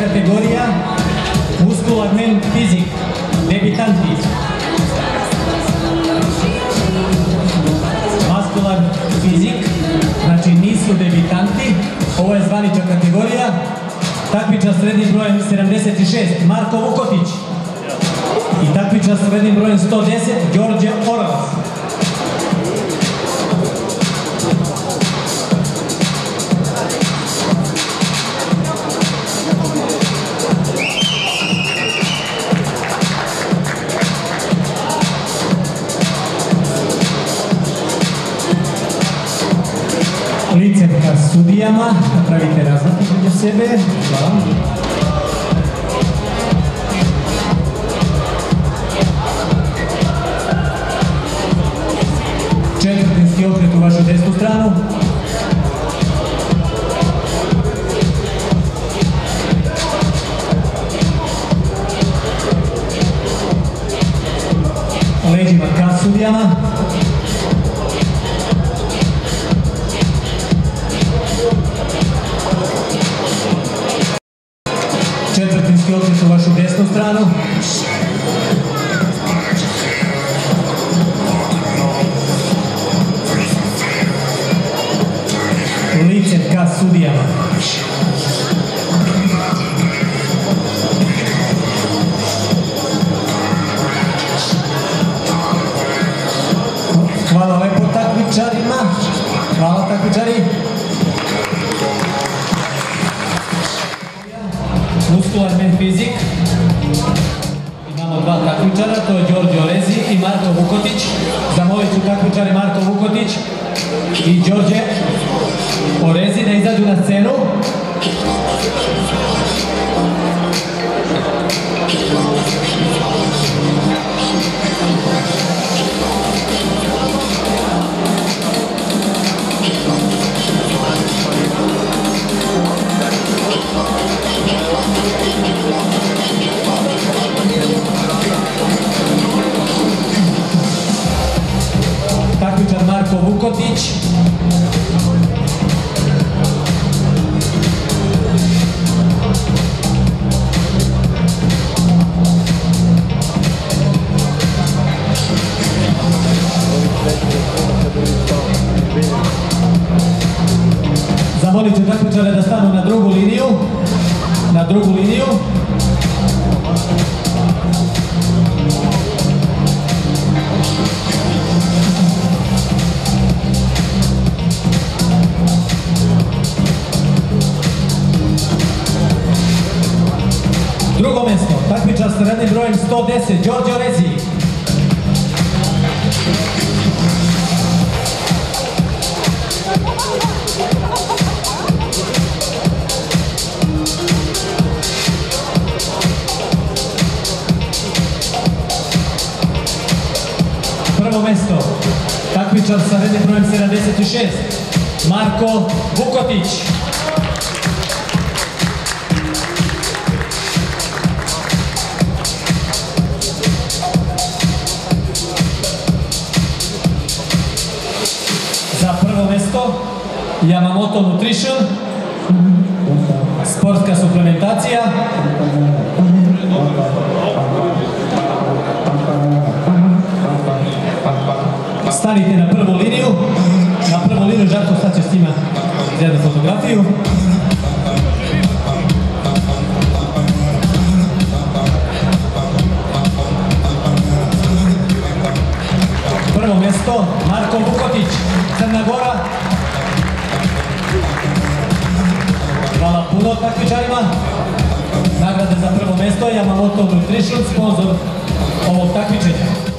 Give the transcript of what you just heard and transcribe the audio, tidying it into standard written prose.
kategorija Muscular Men Fizik, debitanti. Muscular Fizik, znači nisu debitanti, ovo je zvanična kategorija. Takmičar s srednjim brojem 76, Marko Vukotić. I takmičar s srednjim brojem 110, Đorđe Oravac. Licem ka sudijama, napravite razlike među sebe. Hvala. Četvrtinski okret u vašu desnu stranu. Leđima ka sudijama. Četvrtinski okret u vašu desnu stranu. Licem ka sudijama. Hvala lepo takmičarima. Hvala takmičari. Muscular Men Fizik. Imamo dva takmičara, to je Đorđe Orezi i Marko Vukotić. Zamolit ću takmičari Marko Vukotić i Đorđe Orezi da izađu na scenu. Takmičar Marko Vukotić. Zamolit ću takmičare da stanu na drugu liniju. Na drugu liniju. Drugo mjesto, takmičar s srednjim brojem 110, Đorđe Orezi. Prvo mjesto, takmičar sa srednjim brojem 76, Marko Vukotić. Za prvo mjesto Yamamoto Nutrition, sportska suplementacija. Stanite na prvu liniju. Na prvu liniju, Žarko, sad ćeš s njima za fotografiju. Prvo mjesto, Marko Vukotić, Crna Gora. Hvala puno takmičarima. Nagrade za prvo mjesto, Yamamoto Nutrition, sponsor ovog takmičenja.